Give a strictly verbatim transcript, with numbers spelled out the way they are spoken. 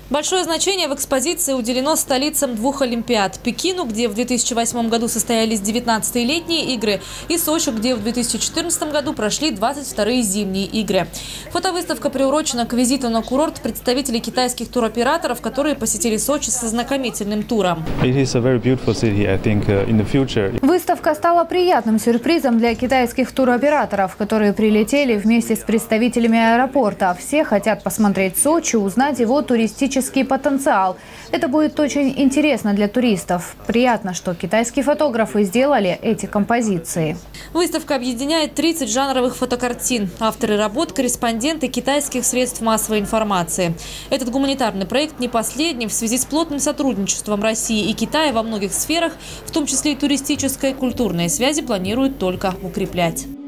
Большое значение в экспозиции уделено столицам двух Олимпиад – Пекину, где в две тысячи восьмом году состоялись девятнадцатые летние игры, и Сочи, где в две тысячи четырнадцатом году прошли двадцать вторые зимние игры. Фотовыставка приурочена к визиту на курорт представителей китайских туроператоров, которые посетили Сочи со знакомительным туром. Выставка стала приятным сюрпризом для китайских туроператоров, которые прилетели вместе с представителями аэропорта. Все хотят посмотреть Сочи, узнать его туристический потенциал. Это будет очень интересно для туристов. Приятно, что китайские фотографы сделали эти композиции. Выставка объединяет тридцать жанровых фотокартин. Авторы работ – корреспонденты китайских средств массовой информации. Этот гуманитарный проект не последний. В связи с плотным сотрудничеством России и Китая во многих сферах, в том числе и туристической, культурные связи планируют только укреплять.